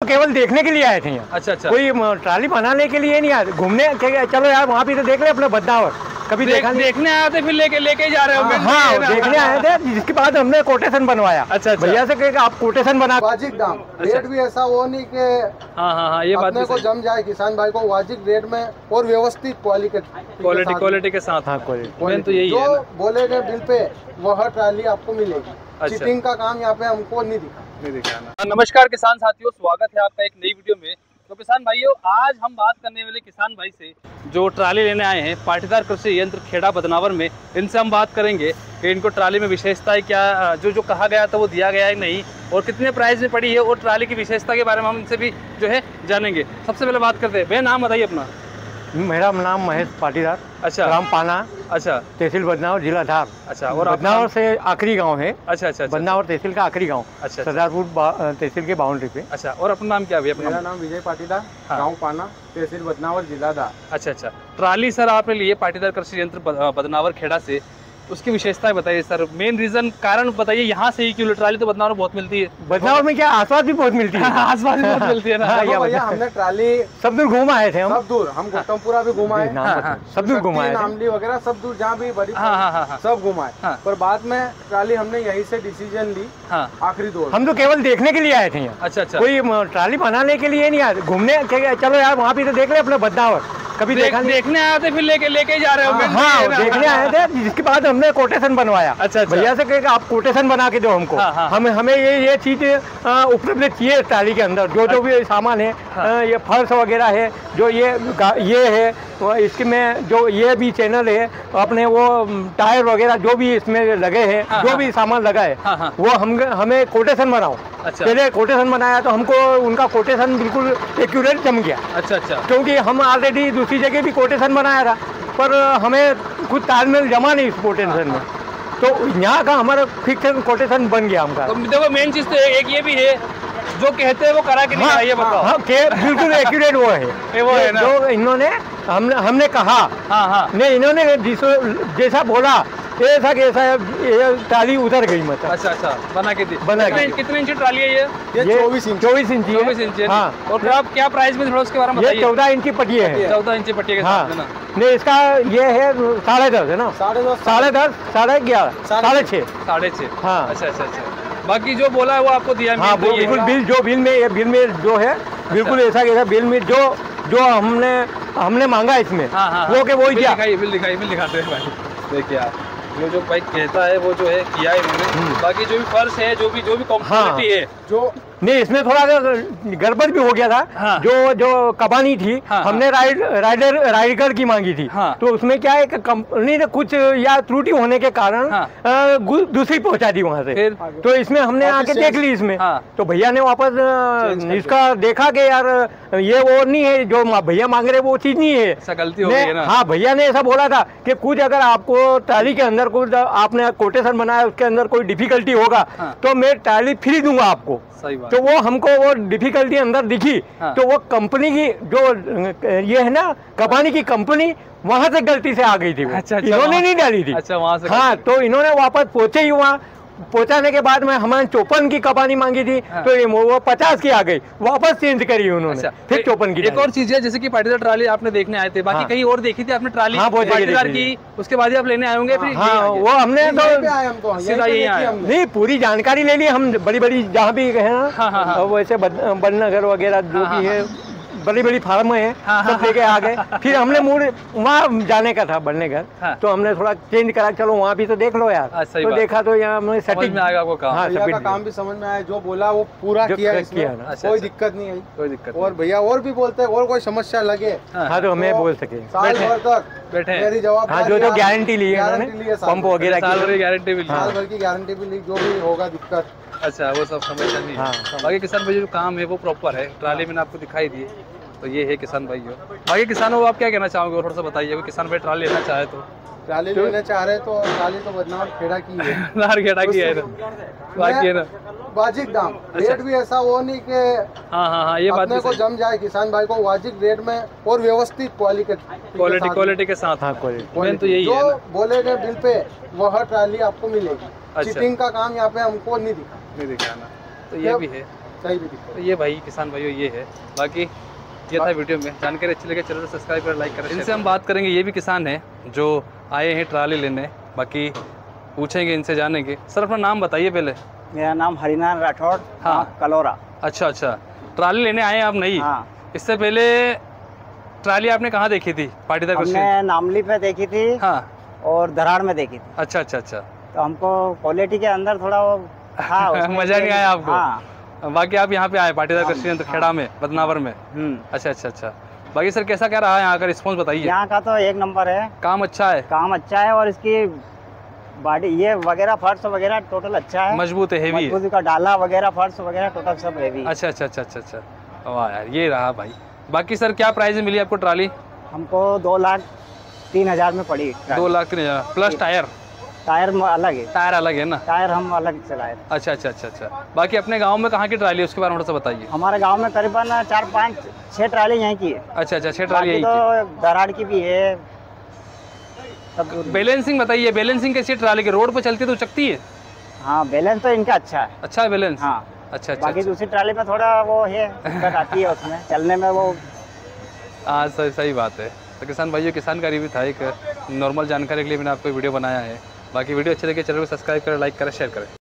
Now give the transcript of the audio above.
केवल देखने के लिए आए थे यहाँ। अच्छा अच्छा, कोई ट्राली बनाने के लिए नहीं आए, घूमने चलो यार वहाँ भी तो देख ले अपने बदनावर, कभी देखा नहीं। देखने आए थे फिर लेके जा रहे हो? हाँ देखने आए थे, जिसके बाद हमने कोटेशन बनवाया। अच्छा भैया से कहे आप कोटेशन बना। वाजिब दाम, रेट भी ऐसा वो नहीं कि हाँ ये बात अपने को जम जाए, किसान भाई को वाजिब रेट में और व्यवस्थित क्वालिटी के साथ। हाँ मेन तो यही है जो बोले गए बिल पे वह ट्राली आपको मिलेगी। अच्छा। चीटिंग का काम यहाँ पे हमको नहीं दिखा। नमस्कार किसान साथियों, स्वागत है आपका एक नई वीडियो में। तो किसान भाइयों, आज हम बात करने वाले किसान भाई से जो ट्राली लेने आए हैं पाटीदार कृषि यंत्र खेड़ा बदनावर में, इनसे हम बात करेंगे कि इनको ट्राली में विशेषताएं क्या, जो कहा गया था वो दिया गया है नहीं, और कितने प्राइस में पड़ी है, और ट्राली की विशेषता के बारे में हम इनसे भी जो है जानेंगे। सबसे पहले बात करते हैं, भैया नाम बताइए अपना। मेरा नाम महेश पाटीदार, अच्छा, ग्राम पाना, अच्छा, तहसील बदनावर, जिला धार। अच्छा, और बदनावर से आखिरी गांव है। अच्छा, बदनावर तहसील का आखिरी गांव। अच्छा, सरदारपुर तहसील के बाउंड्री पे। अच्छा, और अपना नाम क्या है? मेरा नाम विजय पाटीदार, गाँव पाना, तहसील बदनावर, जिला धार। अच्छा, ट्राली सर आपने लिए पाटीदार कृषि यंत्र बदनावर खेड़ा से, उसकी विशेषताएं बताइए सर, मेन रीजन कारण बताइए, यहाँ से ही क्यों? ट्राली तो बदनावर में बहुत मिलती है। बदनावर में क्या आसपास भी बहुत मिलती है। आसपास भी बहुत मिलती है ना। भैया हमने ट्राली सब दूर घूम आए थे, सब दूर, हम गौतमपुरा भी घुमाए, सब दूर घुमाए, नामली वगैरह सब दूर, जहाँ भी बड़ी सब घुमाए। पर बाद में ट्राली हमने यहीं से डिसीजन ली आखिरी दौर। हम तो केवल देखने के लिए आए थे यहाँ। अच्छा, कोई ट्राली बनाने के लिए नहीं आए, घूमने चलो यार वहाँ भी तो देख ले अपने बदनावर, कभी देखा नहीं। देखने आए थे फिर लेके जा रहे हो? हाँ देखने आए थे, जिसके बाद हमने कोटेशन बनवाया। अच्छा, भैया से कहे आप कोटेशन बना के दो हमको। हमें ये चीज उपलब्ध चाहिए ट्राली के अंदर, जो भी सामान है, ये फर्श वगैरह है, जो ये है, इसके में जो ये भी चैनल है, अपने वो टायर वगैरह जो भी इसमें लगे हैं, जो भी सामान लगा है, वो हमें कोटेशन बनाओ। अच्छा। पहले कोटेशन बनाया तो हमको उनका कोटेशन बिल्कुल एक्यूरेट जम गया। अच्छा, क्योंकि हम ऑलरेडी दूसरी जगह भी कोटेशन बनाया था, पर हमें कुछ तालमेल जमा नहीं इस कोटेशन में, तो यहाँ का हमारा फिक्स कोटेशन बन गया हमका। तो देखो मेन चीज तो एक ये भी है, जो कहते हैं वो करा के नहीं, ये बताओ। हाँ, बिल्कुल एक्यूरेट वो है, वो है ना जो इन्होंने हमने कहा। नहीं, इन्होंने जैसा बोला ऐसा कैसा ये ट्राली उतर गई मतलब। अच्छा, बना के कितने इंची ट्राली है ये? 24 इंची है। हाँ, और आप क्या प्राइस में, थोड़ा उसके बारे में बताइए। 14 इंची पट्टी है। 14 इंची पट्टी के साथ ना। नहीं, इसका ये है 10.5 है ना, 10.5, 11.5, 6.5। हाँ, अच्छा। बाकी जो बोला है वो आपको दिया है? हाँ, बिल्कुल बिल में जो है बिल्कुल ऐसा बिल में जो हमने मांगा इसमें, वो के वही दिया। बिल दिखाते हैं भाई, देखिए आप, जो भाई कहता है वो जो है किया है इन्होंने। बाकी जो भी फर्श है, जो भी क्वालिटी है, जो नहीं, इसमें थोड़ा गड़बड़ भी हो गया था। जो कबानी थी, हमने राइडर की मांगी थी। तो उसमें क्या है कि कंपनी ने कुछ या त्रुटि होने के कारण दूसरी पहुंचा दी वहां से। तो इसमें हमने आके देख ली इसमें, तो भैया ने वापस इसका देखा कि यार ये वो नहीं है, जो भैया मांग रहे वो चीज नहीं है, गलती हो गई ना। हाँ, भैया ने ऐसा बोला था कि कुछ अगर आपको ट्राली के अंदर कुछ आपने कोटेशन बनाया, उसके अंदर कोई डिफिकल्टी होगा तो मैं ट्राली फ्री दूंगा आपको। तो वो हमको वो डिफिकल्टी अंदर दिखी। तो वो कंपनी की जो ये है ना कबानी की कंपनी, वहां से गलती से आ गई थी। अच्छा, इन्होंने नहीं डाली थी। अच्छा, वहां से। हाँ, तो इन्होंने वापस पहुंचे ही, वहाँ पहुंचाने के बाद में हमारे 54 की कबानी मांगी थी, तो वो 50 की आ गई, वापस चेंज करी उन्होंने। फिर 54 की। एक और चीज है, जैसे कि पाटीदार ट्राली आपने देखने आए थे, बाकी कहीं और देखी थी आपने ट्राली पाटीदार की, उसके बाद ही आप लेने आए होंगे? फिर वो हमने तो सीधा यही आया नहीं, पूरी जानकारी ले ली हम, बड़ी जहाँ भी है ना, वैसे बननगर वगैरह जो भी है, बड़ी फार्म है, सब लेके आ गए। फिर हमने मूड वहाँ जाने का था, बनने घर, तो हमने थोड़ा चेंज करा, चलो वहाँ भी तो देख लो यार। तो देखा तो यहाँ हमें समझ में आएगा वो काम। हाँ, का काम भी समझ में आया, जो बोला वो पूरा किया ना, कोई दिक्कत नहीं आई, कोई दिक्कत। और भैया और भी बोलते हैं, और कोई समस्या लगे हाँ तो हमें बोल सके, साल भर तक बैठे मेरी जवाब। हाँ, जो गारंटी ली है, पंप वगैरह साल भर की गारंटी भी ली, साल भर की गारंटी भी ली, जो भी होगा दिक्कत। अच्छा, वो सब समस्या नहीं है। बाकी किसान भाई जो काम है वो प्रॉपर है, ट्राली मैंने आपको दिखाई दी, तो ये है किसान भाई। बाकी किसानों को आप क्या कहना चाहोगे, थोड़ा सा बताइए। किसान भाई ट्राली लेना चाहे तो, ट्राली लेना चाह रहे तो ट्राली तो बदनावर खेड़ा की है, खेड़ा की है ना, बाकी है ना वाजिब दाम। रेट भी ऐसा वो नहीं कि ये बात अपने को जम जाए, किसान भाई को वाजिब रेट में और व्यवस्थित क्वालिटी के साथ। मेन तो यही है, जो बोले गए बिल पे वह ट्राली आपको मिलेगी। चीटिंग का काम यहाँ पे हमको नहीं दिखाना। तो ये भी है। कहीं भी दिक्कत। तो ये भाई किसान भाइयों ये है। बाकी ये था वीडियो में, जानकारी अच्छी लगे चैनल को सब्सक्राइब करें, लाइक करें। इनसे हम बात करेंगे, ये भी किसान है जो आए हैं ट्राली लेने, बाकी पूछेंगे इनसे, जानेंगे। सर अपना नाम बताइए पहले। मेरा नाम हरिनारायण राठौड़, हाँ कलोरा। अच्छा, ट्राली लेने आए हैं आप? नहीं, इससे पहले ट्राली आपने कहाँ देखी थी? पाटीदार कृषि हमने नामली पे देखी थी, हाँ, और धराड़ में देखी थी। अच्छा। तो हमको क्वालिटी के अंदर थोड़ा वो मजा नहीं आया आपको? हाँ। बाकी आप यहाँ पे आए पाटीदार कृषि यंत्र खेड़ा में, बदनावर में। अच्छा। बाकी सर कैसा क्या रहा है यहाँ का रिस्पॉन्स बताइए। यहाँ का तो एक नंबर है, काम अच्छा है, और इसकी बॉडी ये वगैरह फर्श वगैरह टोटल अच्छा है, मजबूत है, हेवी है। का डाला वगैरह फर्श वगैरह टोटल सब हेवी। अच्छा। वाह यार, ये रहा भाई। बाकी सर क्या प्राइस में मिली आपको ट्राली? हमको 2,03,000 में पड़ी। 2,03,000 प्लस टायर अलग है। टायर अलग है ना? टायर हम अलग चलाए। अच्छा। बाकी अपने गांव में कहाँ की ट्राली है, उसके बारे में थोड़ा सा बताइए। हमारे गांव में करीबन 4-5-6 ट्राली यहीं की है। अच्छा 6 ट्राली यहीं तो दराड़ की भी है। बैलेंसिंग बताइए, बैलेंसिंग कैसी है ट्राली के? रोड पे चलती है तो चकती है? हाँ, बैलेंस तो इनका अच्छा है। अच्छा है बैलेंस? हाँ। अच्छा। बाकी दूसरी ट्राली में थोड़ा वो है, दिक्कत आती है उसमें चलने में वो। हाँ सही बात है। तो किसान भाइयों, किसान का रिव्यू था, एक नॉर्मल जानकारी के लिए मैंने आपको वीडियो बनाया है। बाकी वीडियो अच्छे लगे चैनल को सब्सक्राइब करें, लाइक करें, शेयर करें।